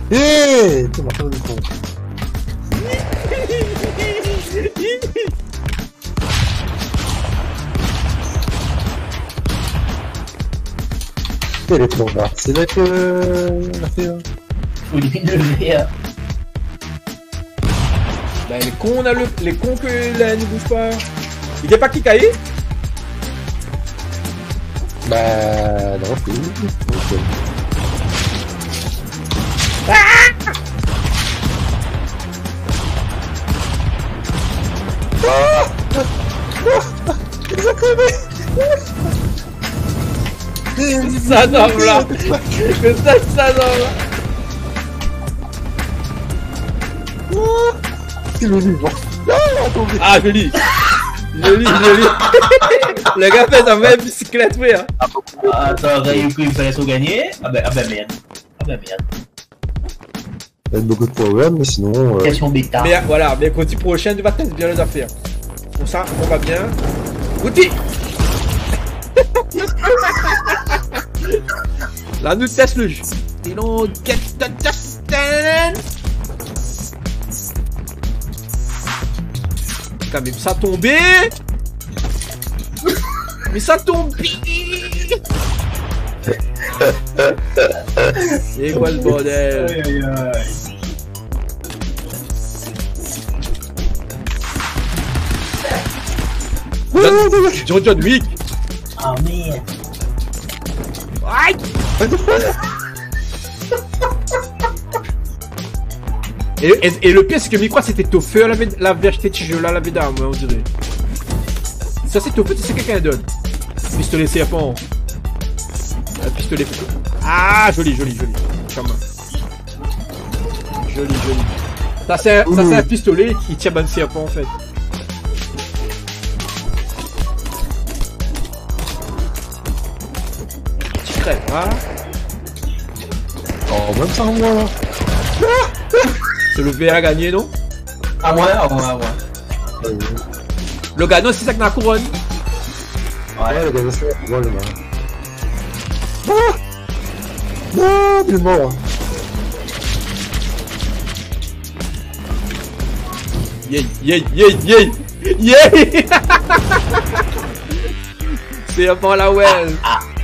Eh, tu m'as fait du con. Et les plombs là. C'est là que la fait là. Faut lui lever. Bah les cons, on a les cons que la ne bouge pas. Il était pas qui caillé? Bah non, c'est où? Ça donne là. Que ça donne là. C'est le livre. Ah joli. Joli. Le gars fait sa même bicyclette frère. Attends, Ryuko il fallait tout gagner. Ah ben merde. Il y a beaucoup de problèmes, mais sinon. Question bêta. Mais voilà, mercredi prochain, tu vas tester bien les affaires. Pour ça, on va bien. Outil. Là, nous teste le jeu. Et l'on get the Justin. Quand même, ça tombé. Mais ça tombe. C'est quoi le bordel? John Wick. Ah merde. Aïe. Et le pire c'est que Mikwa c'était Tofu l'avait acheté ce jeu là la d'armes on dirait. Ça c'est Tofu c'est quelqu'un donne. Pistolet serpent. Pistolet. Ah joli. Comme joli. Ça c'est un pistolet qui tire un serpent en fait. Tu crèves hein. Oh même ça moi. C'est le VR à gagner non? À moi. Le gagnant c'est ça que la couronne. Ouais, le gars, c'est bon, le gars. Ah! Non, il est mort. Yeah! C'est avant la well.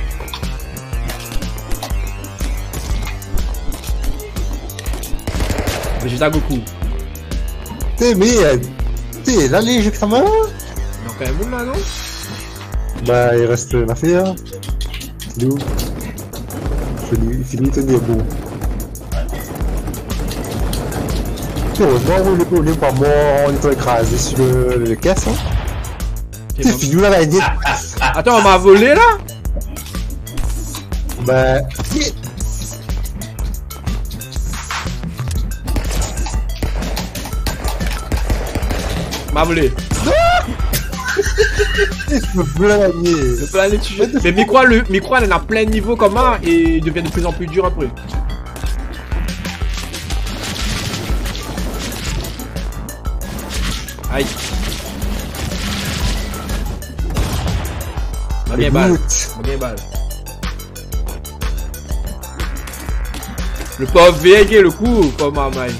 Vegeta Goku. T'es merde. T'es là, les jeux examens? Il y a quand même monde là, non? Bah, il reste l'affaire. C'est où? Il finit de tenir bon. Heureusement, on n'est pas mort, on est écrasé sur le caisse. Hein. C'est fini là, la idée. Attends, on m'a volé là? Bah. M'a volé. Je peux plus la gagner. Je peux aller tuer. Mais Micro elle en a plein de niveaux comment et il devient de plus en plus dur après. Aïe. On a bien balle. Le pauvre VG le coup, pas mal.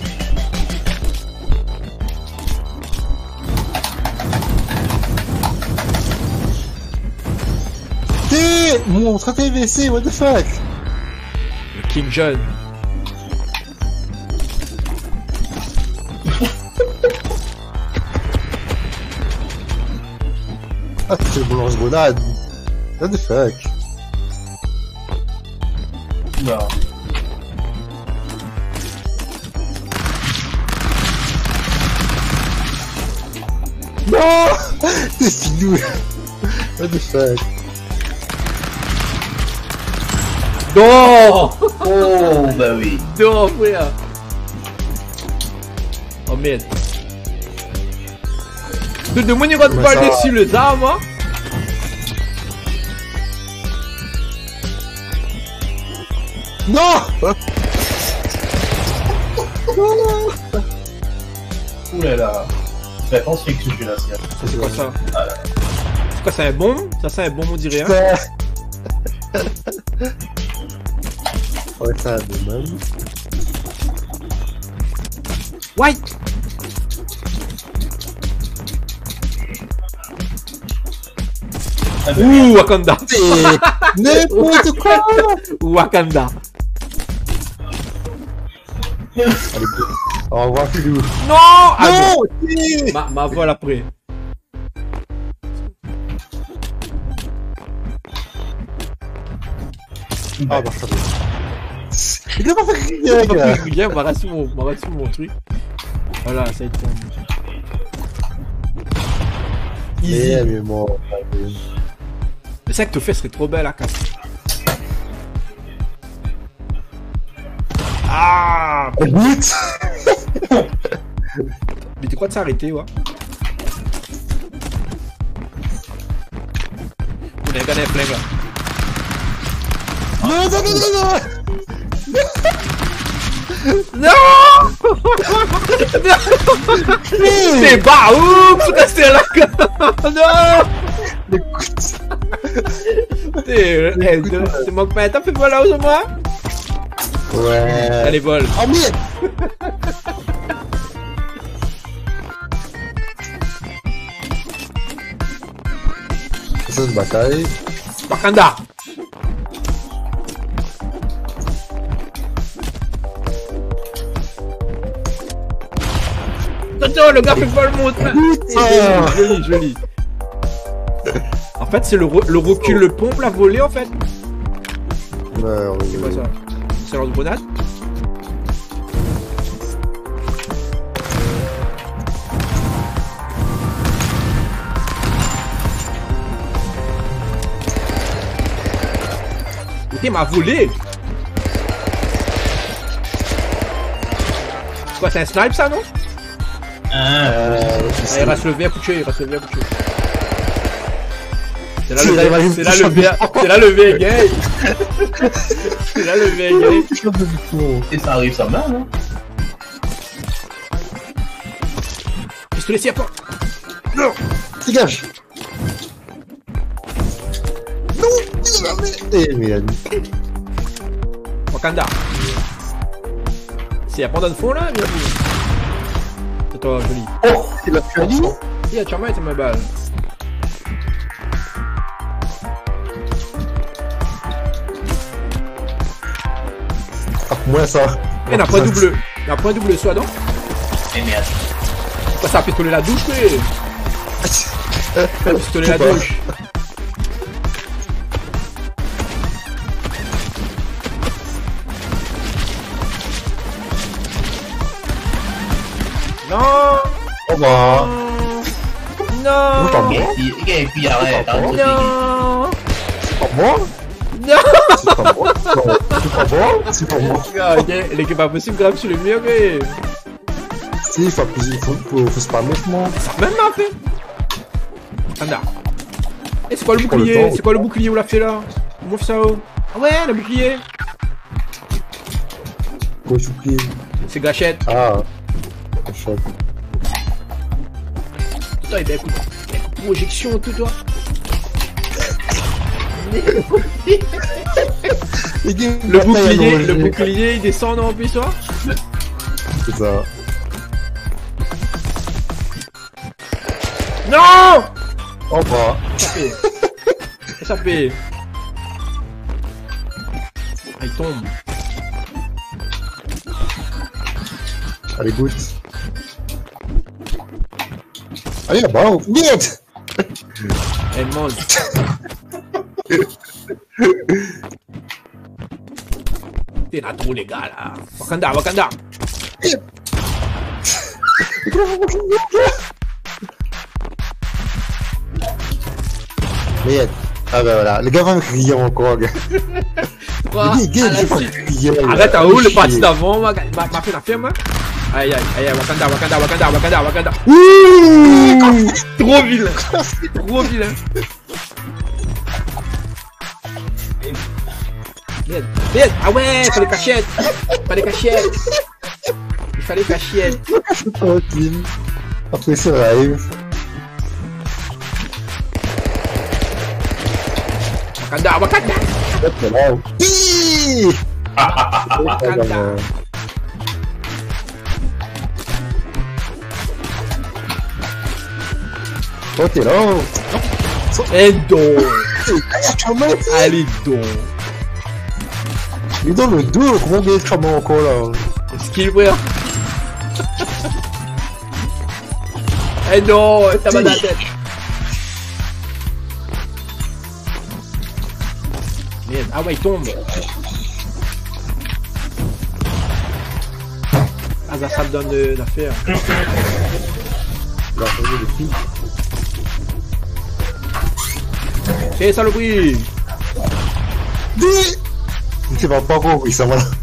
Mon TVC, what the fuck? Le King John. Ah, c'est le lance-grenade. What the fuck? Non. Non! C'est finou. What the fuck? Non! Oh, bah oui. Non, frère. Oh merde. De mon niveau de balle dessus le dame, hein? Non! Oulala. Je vais penser que ce jeu-là, c'est quoi ça? C'est quoi, c'est un bon? Ça c'est un bon, on dirait, hein? Ouais, ça a de même. White. Ah ben, Ouh, Wakanda. N'importe quoi. Wakanda. Allez, au revoir, Philou. Non. Ah, Non. non. Ma vol après. Ah, bah, ça va. Il a pas fait rien, gars. Viens, on va rester sur mon truc. Voilà, ça y est. Easy. Mais moi. Mais ça que te fait serait trop belle à casse. Ah. Oh, but. Mais tu crois de s'arrêter, ouais? On est gagné plein là. Non, non, non, non, non. Non. C'est bas, oups, restez là. Non. Tu manques pas, t'as fait voilà aux moi? Ouais. Allez, vol. Oh, merde. C'est une bataille. Wakanda. Attention, le gars fait pas le montre. Joli, joli. En fait, c'est le recul, le pompe, la volée en fait. Ouais, C'est quoi ça? C'est lance grenade? Ok, m'a volé. Quoi, c'est un snipe ça, non? Il reste le V à boucher, il reste le V à boucher. C'est là le V, c'est là le V gay. C'est là le V gay. Et ça arrive ça mal, hein? Pistolet si à pas. Non. Dégage. Non. Eh merde. Wakanda. C'est à pas dans le fond là, bien vu. C'est toi, joli. Oh, il a fait dit. Il a charmé, c'est ma balle. Ah, moi ça. Il n'a pas double. Il n'a pas double soit non? Et merde. Quoi, ça a pistolet la douche, mais. Ça a pistolet la douche. Non. Au revoir. Non. C'est pas moi. Et puis arrête, arrête. Non. C'est pas moi. Non. C'est pas moi. Non, c'est pas moi. C'est pas moi. Ok, l'équipe pas possible grave sur le mur, mais. Si, il faut spammer moi. Ça a même pas fait. Anda. Et c'est quoi le bouclier? C'est quoi le bouclier où l'a fait là? Mouf ça haut. Ah ouais, le bouclier. Quoi, je prie. C'est gâchette. Ah. Gâchette. Putain, il écoute. Projection, tout toi. Le bouclier, il descend en plus, toi. C'est ça. Non. Au revoir. Ça fait. Ah, il tombe. Allez, goûte. Allez, là-bas. Merde. Elle mange. T'es là trop les gars là. Wakanda, Wakanda. Merde. Ah ben voilà, le gars va me crier encore, gars. Quoi? Il dit, gars, je vais me crier. Arrête à où le parti d'avant, m'a fait la ferme. Aïe aïe aïe, Wakanda, Wakanda, Wakanda, Wakanda, Wakanda. Ouh, trop vilain. Trop vilain. Merde, merde. Ah ouais, fallait cachette. Fallait cachette. Il fallait cachette. Tranquille. Après ça arrive. Wakanda, Wakanda. Hiiii. Wakanda. Oh, t'es là. Et donc. Comment Allez donc. il est dans le dos, comment il est comment encore là? Skill, frère. Eh non, t'as mal à la tête. Merde, ah ouais, il tombe. Ah, ça me donne l'affaire. Il a entendu le film. Eh, saloperie. Il va pas compris, ça va là.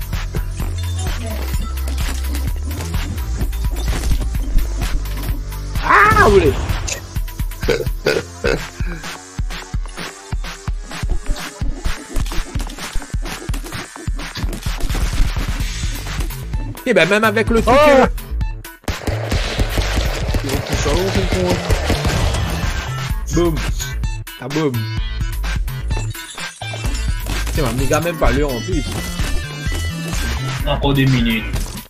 Ah, vous voulez. Eh ben, même avec le truc. Boum. Ah, boum. C'est ma méga même pas l'heure en plus. Encore des minutes.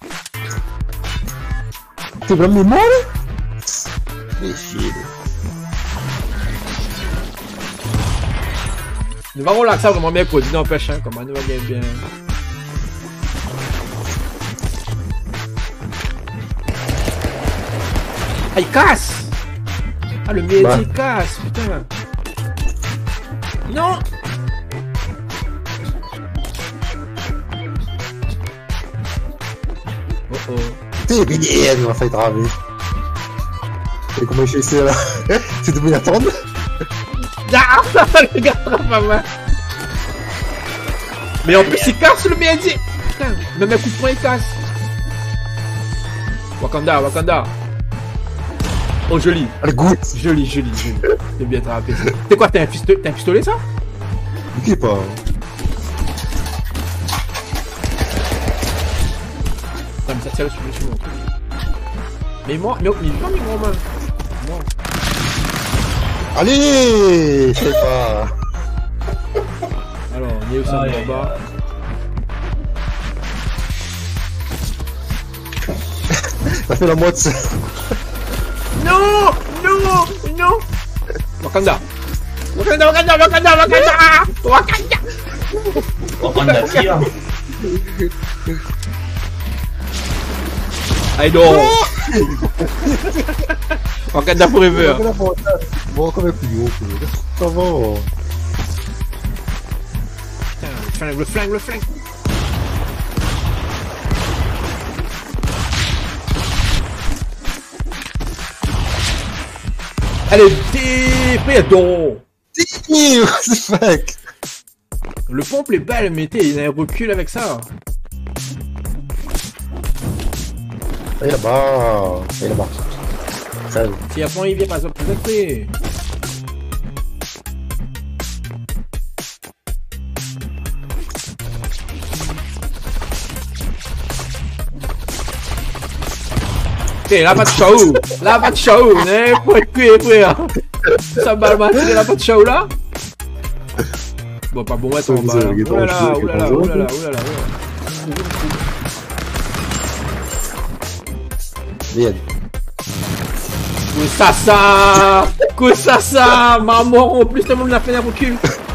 T'es vraiment mort là? Mais chier. Nous allons relaxer vraiment bien pour dire n'empêche, hein, comment nous va bien. Ah, il casse! Ah, le midi il casse, putain! Non! Oh oh. T'es bien, il m'a fait traver. Et comment je fais là? C'est de bien attendre? Ah, le gars attrape ma main! Mais en plus, il casse le midi! Putain, même un coup de poing, il casse! Wakanda, Wakanda! Oh, joli! Allez, goûte! Joli, joli, joli. C'est bien attrapé. C'est quoi, t'as un pistolet, ça? Qui pas? Non, mais ça tire sur le truc. Mais moi, mais non, mais moi, non. Allez! Je sais pas. Alors, on est au sein de bas. Ça fait la moitié. Non! Non! Non! Wakanda! Wakanda, Wakanda, Wakanda, Wakanda! Wakanda! Wakanda tire. Allez donc! Wakanda forever! Bon, quand même plus haut. Ça va. Putain, le flingue, le flingue! Allez, t'es donc! What the fuck? Le pompe est belle, mais il a un recul avec ça. Allez là-bas. Allez là-bas. Ça va. Si après il vient pas se présenter. Eh, là pas de show! Là pas de show! Eh, faut être cuit, frère! Ça balle matché, là pas de show là? Bon, pas bon, attends, bah. Oulala, oulala, oulala, oulala. Viens. Koussassa! Koussassa! Maman, en plus, le monde l'a fait un recul!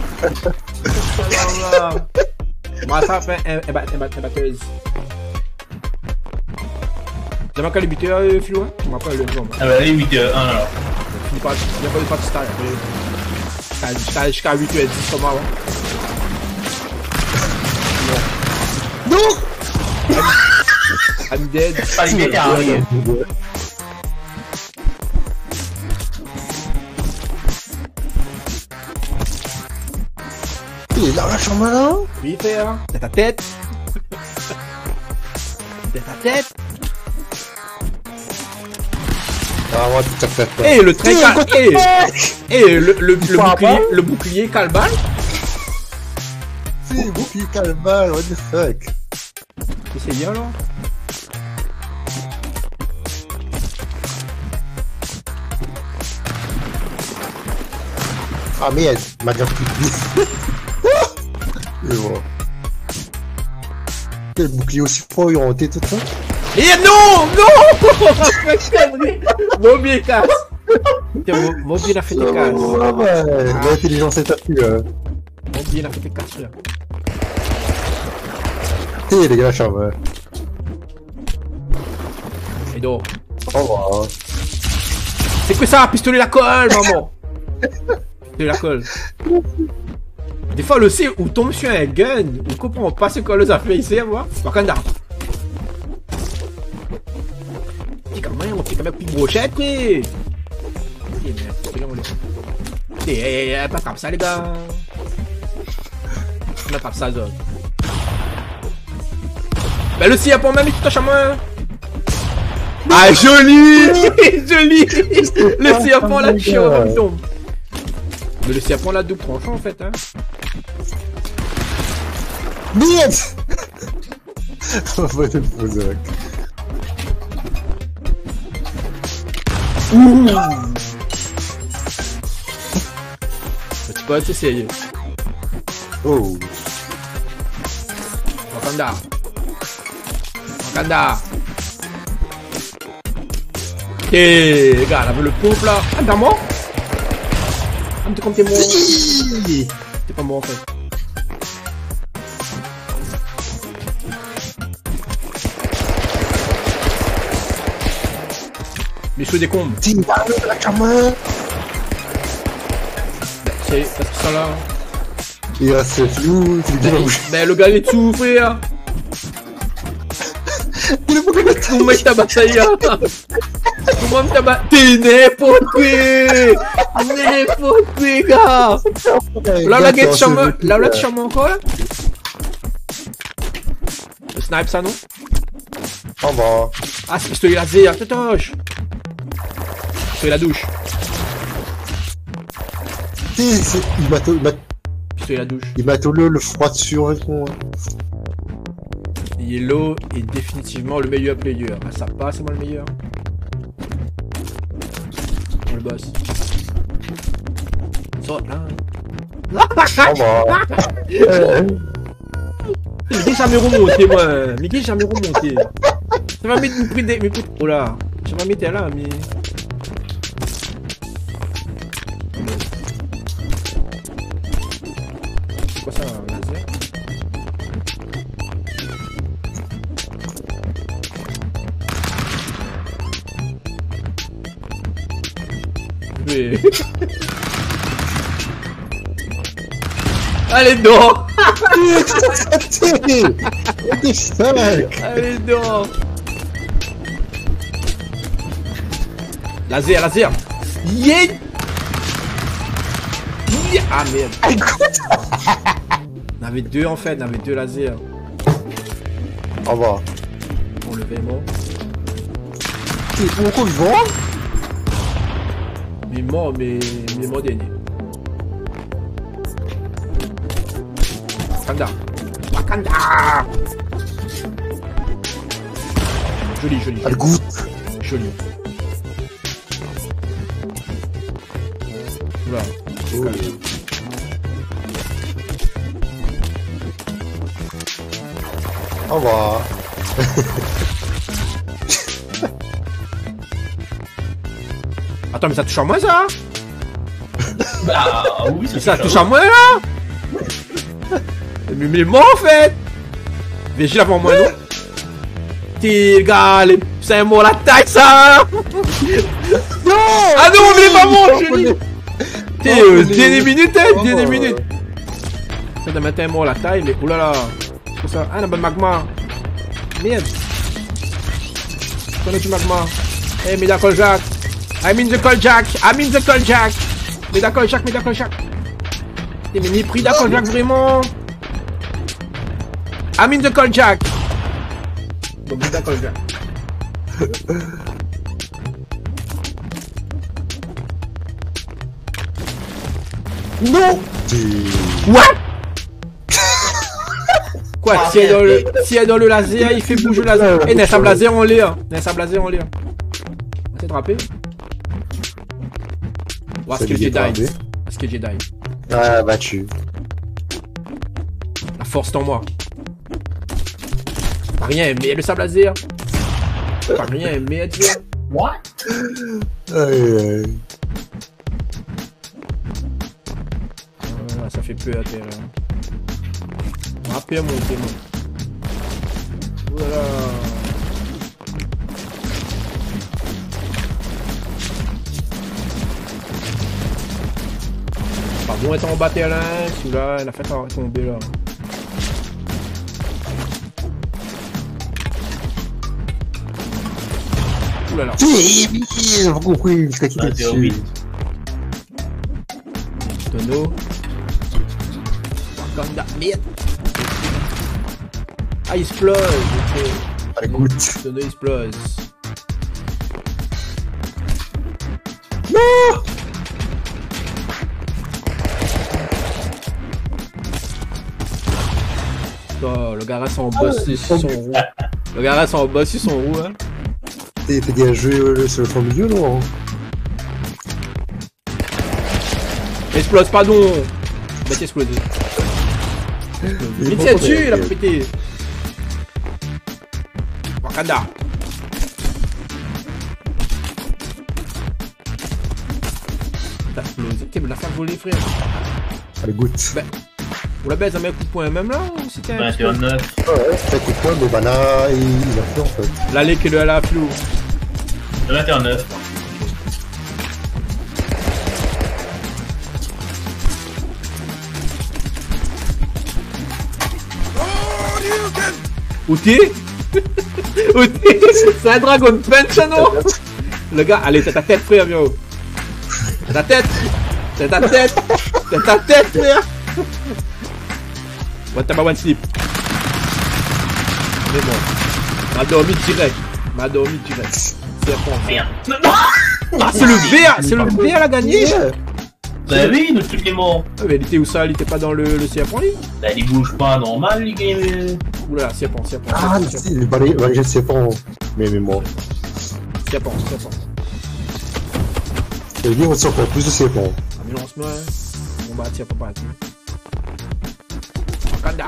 Moi, ça fait un batteuse. T'as marqué le buteur, Philo? Tu m'as pas le nom. Ah bah, les 8h1 alors. Il n'y a pas de partie style. Jusqu'à 8h10 comme avant. Non! I'm dead. Pas les bêtes à rien. Il est là, la chambre là? Oui, frère. C'est ta tête. C'est ta tête. Ah, moi, tu t'as fait. Eh, le train le bouclier calbal. C'est vous qui calme mal, what the fuck? C'est bien là. Ah merde, m'a déjà plus de vie. Et voilà. Le bouclier aussi fort, il a hanté tout ça. Et non! Non! Mon bien casse! Tiens, mon bien a fait tes Ouais, cases. ouais, l'intelligence est afflue. Mon bien a fait tes cases, frère. T'es les gars, charme. Et donc, Au revoir. c'est quoi ça? Pistolet la colle, maman! Pistolet la colle. Des fois, le sait où tombe sur un gun, on comprend pas ce que les a fait ici, moi. Wakanda. Petit caméra, mon petit caméra, puis brochette, oui. Pas comme ça, les gars. On a pas ça, zone. Ben, le sien, pour même, il touche à moi. Ah, joli! Joli! Le serpent la chiant me tombe. Mais le serpent la double tranchant en fait, hein. Merde. On va te poser. Ouh! Tu peux essayer. Oh. Wakanda. Wakanda. Et les gars, là, le pompe là. Ah, t'es mort? Ah, mais t'es comme t'es mort. T'es pas mort en fait. Les cheveux des combes. T'es dans la caméra. C'est parce que ça là. Il reste flou, c'est bien bouché. Ben le gars il est dessous, frère. Il est pas comme ça. Comment il tabasse ça, ya? Comment il tabasse? T'es n'importe quoi! N'importe quoi, gars! Là, la guette charme, là, tu charmes encore, là? Le snipe, ça, non? Au revoir. Ah, c'est pistolet laser, totoche! Pistolet la douche. Il m'a Pistolet la douche. il m'a tollé le froid dessus, en fait, con. Yellow est définitivement le meilleur player. Ah, ça passe, c'est moi le meilleur. Le boss. Saute là. Au revoir. Miguel jamais remonté, moi. Miguel jamais remonté. Ça va mettre mes prix. Oh là. Ça va mettre là, mais. C'est quoi ça, un laser? Mais... Allez, non! T'es fuck. Allez, non! Laser, laser! Yeah! Yeah! Ah merde! On avait deux en fait, on avait deux lasers. Au revoir. On le fait mort. T'es encore vivant? Mais mort, mais mort dernier. Wakanda! Wakanda! Joli, joli, Elle joli. goûte. Joli. Oula. Oh. Au revoir. Attends, mais ça touche à moi ça? Bah oui, Mais ça touche à moi là? Mais il est mort en fait! Vigile avant moi, non? T'es gars, c'est un mort la taille ça! Non! Ah non, mais il est pas mort, Julie! T'es, dernière minute, hein? Dernière minute! Ça doit mettre un mort la taille, mais oulala! C'est ça? Ah, la bonne magma! Merde! Connais-tu magma? Eh, mais d'accord, Jack! I'm in the call, Jack! I'm in the call, Jack! Mais d'accord, Jack, mais d'accord, Jack! T'es mais ni pris d'accord, Jack, vraiment! I'm in the call, Jack! Bon, mais d'accord, Jack. Non! What? Quoi? Si elle est dans le laser, il fait bouger le laser. Eh, n'a sable laser en l'air. N'a sable laser en l'air. On va essayer de rapper. Ouah, ce que j'ai die. Ce que j'ai die. Ah, battu. La force en moi. Pas rien, mais le sable laser. Pas rien, mais elle dit. What? Aïe, aïe. fait peur à terre. Rappelez monter, moi. Voilà. Pas bon être en bas terre là, celui-là, il a fait tomber là. Oulala. J'ai pas compris, je t'ai quitté dessus. Tonneau. Wakanda, merde. Ah, il explose. Ok. Allez, goûte. Tonneau explose. Non! Oh, le gars en boss sur son roue. Le gars en boss sur son roue, hein. T'es bien joué sur le fond milieu, non? Explose, pardon. Bah, t'es explosé. Il tient dessus, il a pété. Wakanda. T'as explosé. T'es me la faire voler, frère. Allez, goûte. Bah, on la baisse à mettre coup de poing même là ou c'était un 29. Ouais, c'est un coup de poing, mais Bana, il a fait en fait. l'allée que le la flou. 29. Où t'es? Où t'es? C'est un Dragon Punch, non? Le gars, allez, t'as ta tête, frère, viens haut. T'as ta tête. T'as ta tête. T'as ta tête, frère. What t'as one slip. Mais bon. M'a dormi direct. M'a dormi direct. C'est bon. Merde. Ah, c'est le vert. C'est le vert, la gagné. Bah oui, le truc est mort. Ah, mais il était où ça? Il était pas dans le CF en ligne? Bah il bouge pas normal, les gars. Oula, CF. Ah, si, le balai de serpent. Mais moi. CF. Ça veut dire qu'on tire encore plus de serpent. Ah, mais lance-moi. Bon bah, tiens, pas tout. Wakanda.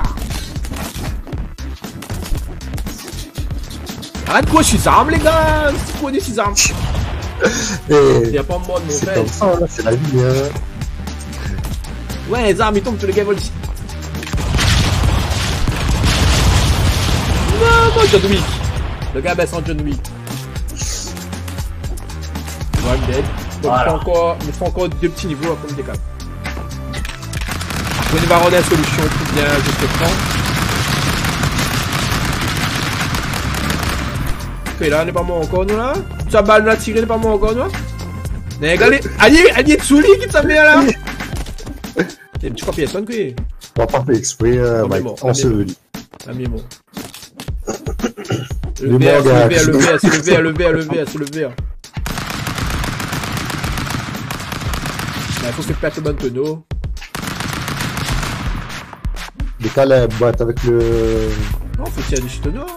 Arrête quoi, je suis arme, les gars. C'est quoi des 6 armes? Y'a pas de mode, mon C'est frère. comme ça, là, c'est la vie, hein. Ouais, les armes, ils tombent, tous les gars volent. Non, moi, John Wick. Le gars baisse en John Wick. One dead. Donc, Voilà. il me faut encore 2 petits niveaux à comme des câbles. On va rendre la solution tout bien jusqu'au temps. Ok, là, on n'est pas mort encore, nous, là. Sa balle nous a tiré, n'est pas mort encore, nous. Mais regardez, allié Tsuli qui t'a mis là. Tu crois personne, quoi? On va pas faire exprès, Mike. On se le dit. Ah, mais bon. Le vert, c'est le vert. Il faut que tu pètes le bon tonneau. Décale la boîte avec le... Non, faut tirer dessus tonneau.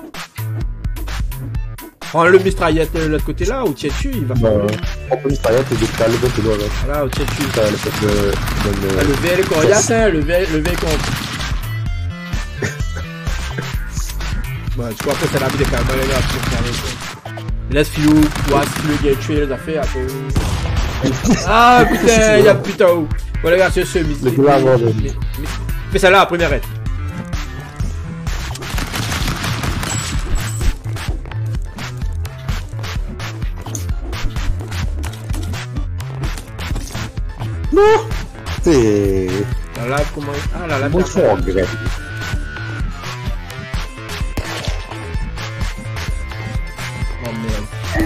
Prends le mistraillette de l'autre côté là, ou tiens dessus, il va faire. On peut mitraillette et décale le bon tonneau avec. Voilà, ou tiens dessus. Ça, le fait de... Le vert est coriace, hein, le vert est contre. Bon, tu vois, après, c'est la vie des calmes, les gars, pour faire ça. Laisse Filou, voir si le gars est tué, les affaires, après. Ah, putain, il y a putain où. Bon, les gars, c'est ce mise. Fais ça là, première aide. Non! C'est... La live, comment... Ah, la live... Bon, je regrette. Oh, merde.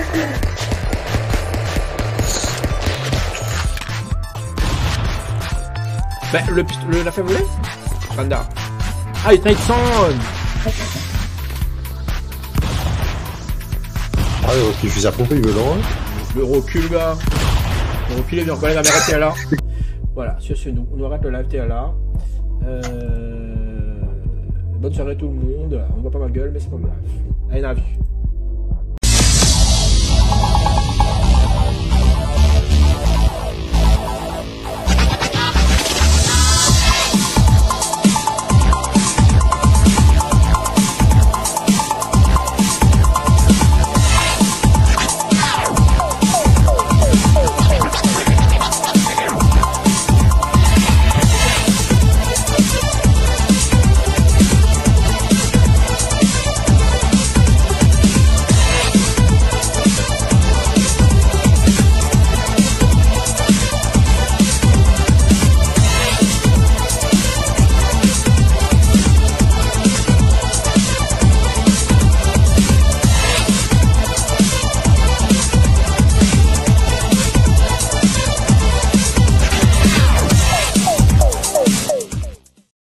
Ben, l'a fait voler? Panda. Ah, il traite son. Ah, ok, je suis à pomper, il veut non, hein. Le recul, gars. Le recul est bien. Bon, la caméra était là. Voilà, c'est nous. On arrête le live t'es là. Bonne soirée tout le monde. On voit pas ma gueule, mais c'est pas grave. Allez, on a vu.